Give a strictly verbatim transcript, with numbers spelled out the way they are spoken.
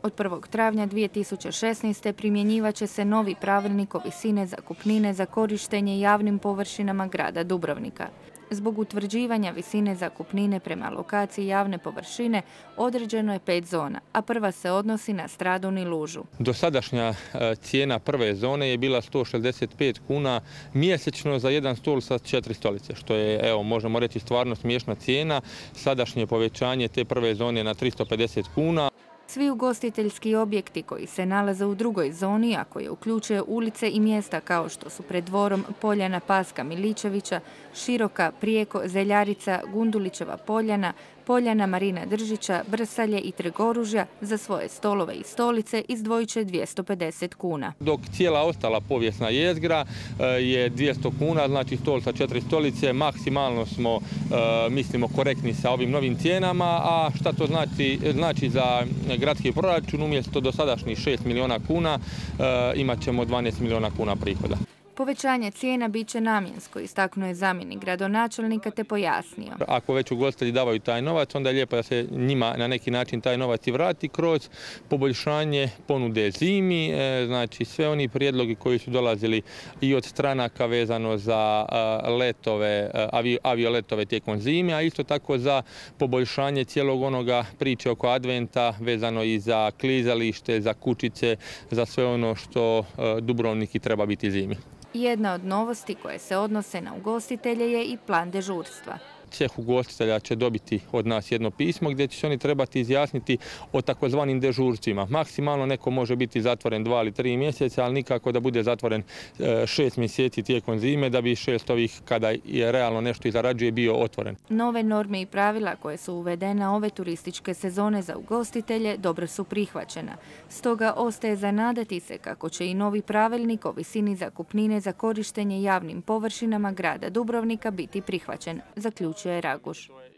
Od prvog travnja dvije tisuće šesnaeste. primjenjivat će se novi pravilnik o visine zakupnine za korištenje javnim površinama grada Dubrovnika. Zbog utvrđivanja visine zakupnine prema lokaciji javne površine određeno je pet zona, a prva se odnosi na Stradun i Lužu. Dosadašnja cijena prve zone je bila sto šezdeset pet kuna mjesečno za jedan stol sa četiri stolice, što je, evo, možemo reći stvarno smiješna cijena. Sadašnje povećanje te prve zone na tristo pedeset kuna. Svi ugostiteljski objekti koji se nalaze u drugoj zoni, a koje uključuje ulice i mjesta kao što su pred dvorom Poljana Paska Miličevića, Široka, Prijeko, Zeljarica, Gundulićeva Poljana, Poljana Marina Držića, Brsalje i Trg oružja za svoje stolove i stolice izdvojit će dvjesto pedeset kuna. Dok cijela ostala povijesna jezgra je dvjesto kuna, znači stol sa četiri stolice, maksimalno smo, mislimo, korektni sa ovim novim cijenama, a šta to znači, znači za gradski proračun? Umjesto dosadašnjih šest milijuna kuna imat ćemo dvanaest milijuna kuna prihoda. Povećanje cijena bit će namjensko, istaknuo je zamjenik gradonačelnika te pojasnio. Ako već ugostitelji davaju taj novac, onda je lijepo da se njima na neki način taj novac i vrati kroz poboljšanje ponude zimi, znači sve oni prijedlogi koji su dolazili i od stranaka vezano za letove, avioletove tijekom zime, a isto tako za poboljšanje cijelog onoga priče oko adventa vezano i za klizalište, za kućice, za sve ono što Dubrovnik i treba biti zimi. Jedna od novosti koje se odnose na ugostitelje je i plan dežurstva. Ceh ugostitelja će dobiti od nas jedno pismo gdje će se oni trebati izjasniti o takozvanim dežurstvima. Maksimalno neko može biti zatvoren dva ili tri mjeseca, ali nikako da bude zatvoren šest mjeseci tijekom zime, da bi šest ovih, kada je realno nešto i zarađuje, bio otvoren. Nove norme i pravila koje su uvedene ove turističke sezone za ugostitelje dobro su prihvaćena. Stoga ostaje za nadati se kako će i novi pravilnik o visini zakupnine za korištenje javnim površinama grada Dubrovnika biti prihvaćen, zaključuje Raguš.